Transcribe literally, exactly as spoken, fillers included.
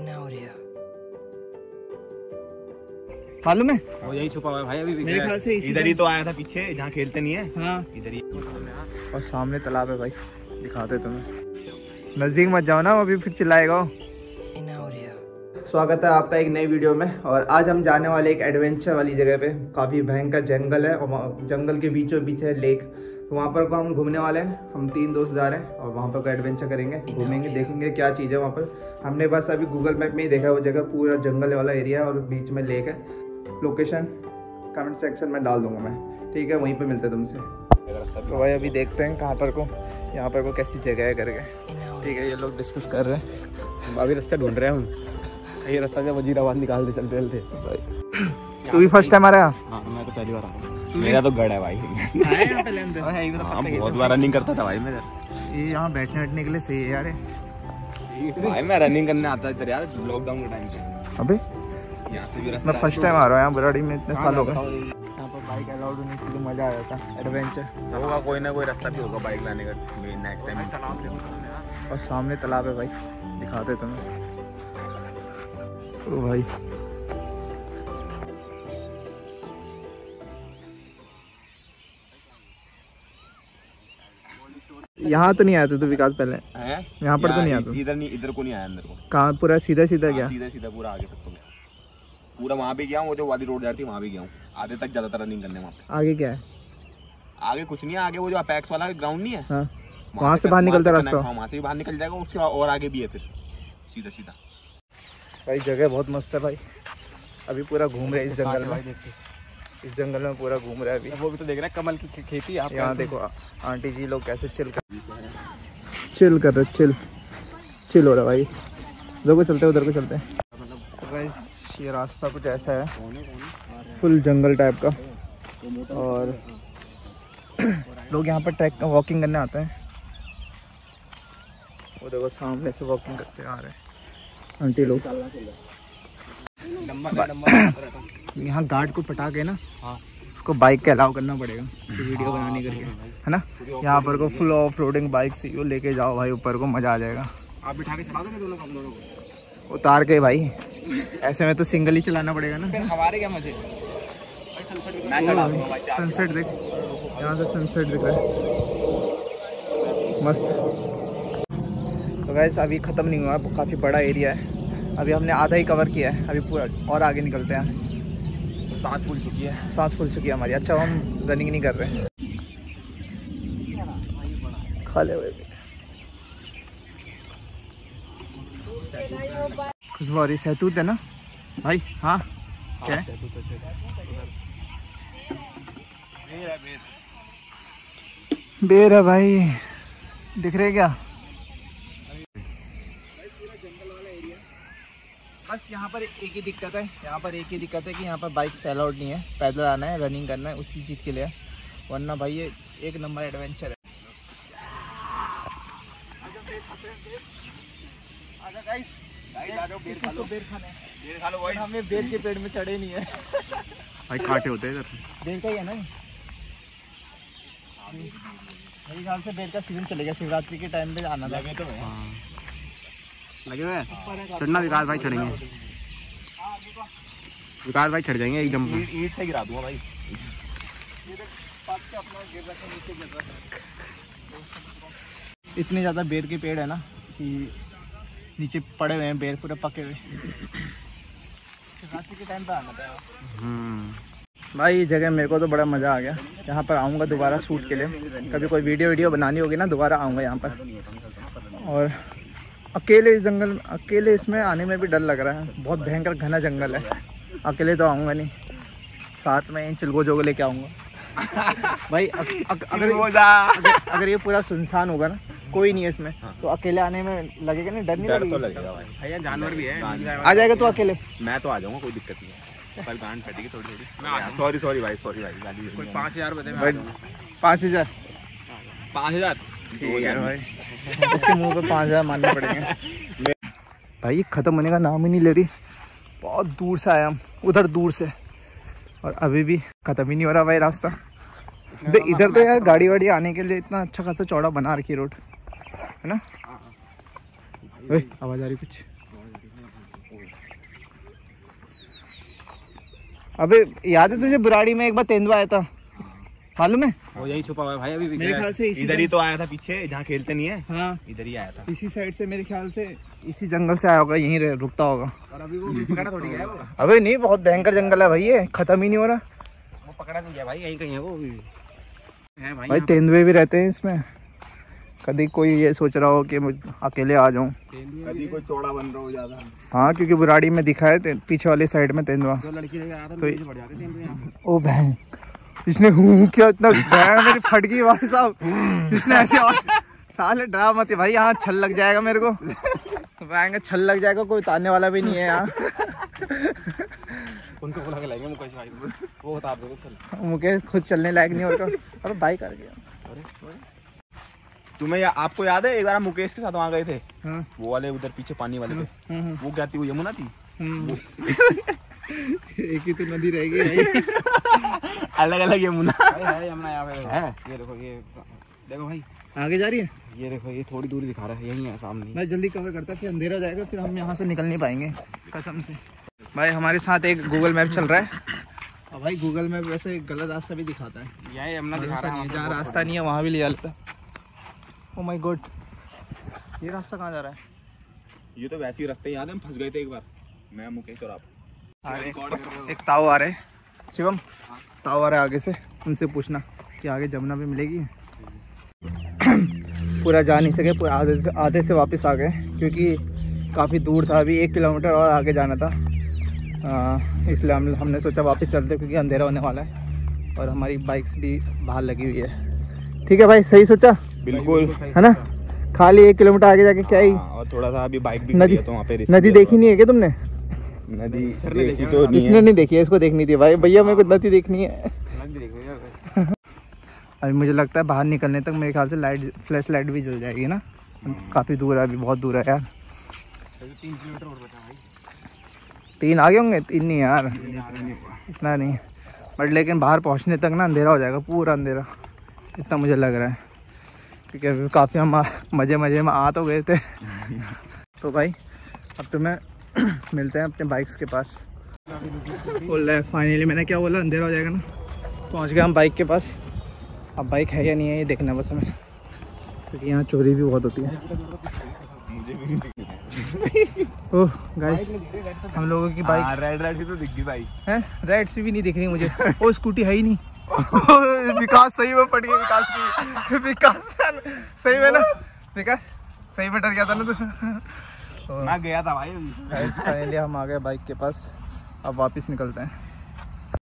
मालूम है वो यही छुपा हुआ है भाई। अभी मेरे ख्याल से इधर ही तो आया था पीछे, जहाँ खेलते नहीं है। हाँ इधर ही। और सामने तालाब है भाई, दिखाते तुम्हें। नजदीक मत जाओ ना, वो अभी फिर चिल्लाएगा। स्वागत है आपका एक नई वीडियो में। और आज हम जाने वाले एक एडवेंचर वाली जगह पे। काफ़ी भयंकर जंगल है और जंगल के बीचों बीच है लेक। तो वहाँ पर को हम घूमने वाले हैं। हम तीन दोस्त जा रहे हैं और वहाँ पर को एडवेंचर करेंगे, घूमेंगे, देखेंगे क्या चीज़ है वहाँ पर। हमने बस अभी गूगल मैप में ही देखा वो जगह, पूरा जंगल वाला एरिया है और बीच में लेक है। लोकेशन कमेंट सेक्शन में डाल दूँगा मैं, ठीक है? वहीं पर मिलते तुमसे। तो भाई अभी देखते हैं कहाँ पर को, यहाँ पर को कैसी जगह है करके, ठीक है? ये लोग डिस्कस कर रहे हैं। अभी रास्ता ढूंढ रहे हैं हम। ये रास्ता से वजीराबाद निकालते चलते चलते भाई। तू भी फर्स्ट टाइम आ रहा है? हाँ मैं तो पहली बार आया। मेरा तो गढ़ है भाई। हाँ, बहुत बार रनिंग करता था भाई मैं। ये यहाँ बैठने बैठने के लिए सही है यार। भाई मैं रनिंग करने आता था यार लॉकडाउन के टाइम पे। अबे यहाँ से भी रास्ता, मैं फर्स्ट टाइम आ रहा हूँ यहाँ बराड़ी में, इतने साल हो गए। यहाँ पर बाइक अलाउड होने से मजा आ जाता है। एडवेंचर होगा, कोई ना कोई रास्ता भी होगा बाइक लाने का नेक्स्ट टाइम। और सामने तालाब है भाई, दिखाते तुम्हें। ओ भाई यहाँ तो नहीं आया था तो विकास पहले है? यहाँ पर तो नहीं आता। इधर नहीं, इधर को नहीं आया अंदर को। कहाँ? पूरा सीधा सीधा गया? सीधा सीधा पूरा आगे तक तो गया। पूरा वहाँ भी गया हूँ, वो जो वाली रोड जाती है वहाँ भी गया हूँ। आधे तक ज्यादातर रनिंग करने वहाँ पे। आगे क्या है? आगे कुछ नहीं है। आगे वो जो अपेक्स वाला ग्राउंड नहीं है, हाँ, वहाँ से बाहर निकलता रास्ता। वहाँ से बाहर निकल जाएगा, उसके और आगे भी है फिर सीधा सीधा। भाई जगह बहुत मस्त है भाई। अभी पूरा घूम रहे हैं इस जंगल में, इस जंगल में पूरा घूम रहा है अभी। वो भी तो देख रहा है कमल की खेती। यहाँ देखो आंटी जी लोग कैसे चिल कर चिल कर रहे चिल चिल हो रहा है भाई। उधर को चलते हैं, उधर को चलते हैं। तो गाइस ये रास्ता कुछ ऐसा है, फुल जंगल टाइप का। और लोग यहाँ पर ट्रैक वॉकिंग करने आते हैं। वो देखो सामने से वॉकिंग करते आ रहे हैं आंटी लोग। यहाँ गार्ड को पटा के ना, हाँ, उसको बाइक का अलाउ करना पड़ेगा वीडियो बनाने करके, है ना? यहाँ पर को फुल ऑफ रोडिंग बाइक से वो लेके जाओ भाई ऊपर को, मजा आ जाएगा। आप बिठा के चला दोगे दोनों, हम दोनों को उतार के भाई। ऐसे में तो सिंगल ही चलाना पड़ेगा ना। हमारे क्या मजे। सनसेट देख, यहाँ से सनसेट दिख रहा है मस्त। तो गाइस अभी ख़त्म नहीं हुआ, काफ़ी बड़ा एरिया है। अभी हमने आधा ही कवर किया है, अभी पूरा और आगे निकलते हैं। सांस फूल चुकी है, सांस फूल चुकी है हमारी। अच्छा हम रनिंग नहीं कर रहे हैं, खा ले हुए खुशबू आ रही। सहतूत है ना भाई? हाँ क्या है? बेर है भाई, दिख रहे क्या? बस यहाँ पर एक ही दिक्कत है, यहाँ पर एक ही दिक्कत है कि यहाँ पर बाइक से अलाउड नहीं है। पैदल आना है, रनिंग करना है, उसी चीज़ के लिए। वरना भाई ये एक नंबर एडवेंचर है। आजा गाइस, किसको बेर खाना है? बेर खा लो भाई। हमें बेर के पेड़ में चढ़े नहीं है भाई, कांटे होते हैं इधर। बेर का ही है ना मेरे ख्याल से। बेर का सीजन चलेगा, शिवरात्रि के टाइम पे आना था। तो लगे हुए हैं चढ़ना। विकास भाई चढ़ेंगे, विकास भाई चढ़ जाएंगे एकदम। ईंट से गिरा दूंगा भाई। इतने ज़्यादा बेर के पेड़ है ना कि नीचे पड़े हुए हैं बेर, पूरे पके हुए। शिवरात्रि के टाइम पे आना था भाई। जगह मेरे को तो बड़ा मज़ा आ गया। यहाँ पर आऊँगा दोबारा शूट के लिए। कभी कोई वीडियो वीडियो बनानी होगी ना, दोबारा आऊँगा यहाँ पर। और अकेले इस जंगल में, अकेले इसमें आने में भी डर लग रहा है। बहुत भयंकर घना जंगल है। अकेले तो आऊँगा नहीं, साथ में चिलगोजों को लेके आऊँगा भाई। अग, अग, अगर, अगर अगर ये पूरा सुनसान होगा ना, कोई नहीं है इसमें, तो अकेले आने में लगेगा नहीं? डर नहीं लगेगा? तो लगेगा भाई। भैया जानवर भी है। आ जाएगा तो अकेले? मैं तो आ जाऊँगा, कोई दिक्कत नहीं है। पर गांड फटेगी थोड़ी थोड़ी। सॉरी सॉरी भाई, सॉरी भाई। गाड़ी कोई पाँच हजार बता। पाँच हजार पाँच हजार ठीक है भाई। इसके मुंह पे पाँच हजार मानने पड़ेंगे भाई। खत्म होने का नाम ही नहीं ले रही। बहुत दूर से आया हम, उधर दूर से, और अभी भी खत्म ही नहीं हो रहा भाई रास्ता। दे इधर तो यार गाड़ी वाड़ी आने के लिए इतना अच्छा खासा चौड़ा बना रखी रोड, है ना? आवाज आ रही कुछ? अबे याद है तुझे बुराड़ी में एक बार तेंदुआ आया था, मालूम है? वो यही छुपा हुआ है भाई अभी भी। मेरे ख्याल से इधर ही तो आया था पीछे, जहाँ खेलते नहीं है। हाँ इधर ही आया था, इसी साइड से मेरे ख्याल से इसी जंगल से आया होगा, यहीं रुकता होगा। और अभी वो पकड़ा थोड़ी गया वो। अबे नहीं, बहुत भयंकर जंगल है भाई, ये खत्म ही नहीं हो रहा। वो पकड़ा नहीं गया भाई, यहीं कहीं है वो भी है भाई। भाई तेंदुए भी रहते हैं इसमें। कभी कोई ये सोच रहा हो कि मुझ अकेले आ जाऊं, कभी कोई चौड़ा बन रहा हो ज्यादा। हाँ क्योंकि बुराड़ी में दिखा है पीछे वाली साइड में तेंदुआ। जो लड़की लेकर आया था तो बढ़ जाते तेंदुए। ओ बहन, इसने हूँ क्या इतना बहन मेरी फट गई भाई साहब। इसने ऐसे साले डरा मत भाई, यहाँ छल लग जाएगा मेरे को। बहन छल लग जाएगा, कोई उतारने वाला भी नहीं है यहाँ। उनको बुला के लाएंगे मुकेश भाई, वो उतार देंगे। चल मुकेश खुद चलने लायक नहीं होगा। अरे बाइक आ गया। तुम्हें या, आपको याद है एक बार हम मुकेश के साथ वहाँ गए थे? हाँ। वो वाले उधर पीछे पानी वाले पे। हाँ, हाँ। वो क्या थी, वो यमुना थी। एक ही तो नदी रहेगी। अलग अलग यमुना है, यमुना यहाँ पे है। ये देखो, ये देखो भाई आगे जा रही है। ये देखो, ये थोड़ी दूरी दिखा रहा है, यही है सामने। भाई जल्दी कवर करता है, फिर अंधेरा हो जाएगा, फिर हम यहाँ से निकल नहीं पाएंगे कसम से। भाई हमारे साथ एक गूगल मैप चल रहा है, और भाई गूगल मैप वैसे गलत रास्ता भी दिखाता है। यही यमुना दिखा रहा है, जहाँ रास्ता नहीं है वहाँ भी ले जाता है। ओह माय गॉड, ये रास्ता कहाँ जा रहा है? ये तो वैसे ही रास्ते, याद है हम फंस गए थे एक बार, मैं मुकेश और आप। एक ताऊ आ रहे हैं, शिवम ताऊ आ रहे आगे से, उनसे पूछना कि आगे जमुना भी मिलेगी। पूरा जा नहीं सके, पूरा आधे से आधे से वापस आ गए क्योंकि काफ़ी दूर था, अभी एक किलोमीटर और आगे जाना था। आ, इसलिए हम हमने सोचा वापस चलते क्योंकि अंधेरा होने वाला है और हमारी बाइक्स भी बाहर लगी हुई है। ठीक है भाई, सही सोचा बिल्कुल, है ना? खाली एक किलोमीटर आगे जाके क्या ही। और थोड़ा सा अभी बाइक भी नदी, तो वहाँ पे नदी देखी नहीं है क्या तुमने? नदी देखी तो नहीं इसने नहीं देखी है, इसको देखनी थी भाई। भैया मेरे को नदी देखनी है। अभी मुझे लगता है बाहर निकलने तक मेरे ख्याल से लाइट, फ्लैश लाइट भी जल जाएगी ना। काफ़ी दूर है, अभी बहुत दूर है यार। तीन किलोमीटर और बचा भाई। तीन आगे होंगे? तीन नहीं यार, इतना नहीं, बट लेकिन बाहर पहुंचने तक ना अंधेरा हो जाएगा, पूरा अंधेरा, इतना मुझे लग रहा है। क्योंकि अभी काफ़ी हम मज़े मज़े में आ तो गए थे। तो भाई अब तुम्हें मिलते हैं अपने बाइक्स के पास। बोल रहा है फाइनली, मैंने क्या बोला, अंधेरा हो जाएगा ना। पहुंच गए हम बाइक के पास। अब बाइक है या नहीं है ये देखना बस हमें, क्योंकि यहाँ चोरी भी बहुत होती है। ओह गाइस, हम लोगों की बाइक रेड रेड सी तो दिख गई भाई है, रेड सी भी नहीं दिख रही मुझे। वो स्कूटी है ही नहीं। विकास सही में पड़ गई, विकास की विकास सही में ना, विकास सही में डर गया था ना तू। मैं गया था भाई। फाइनली हम आ गए बाइक के पास, अब वापस निकलते हैं।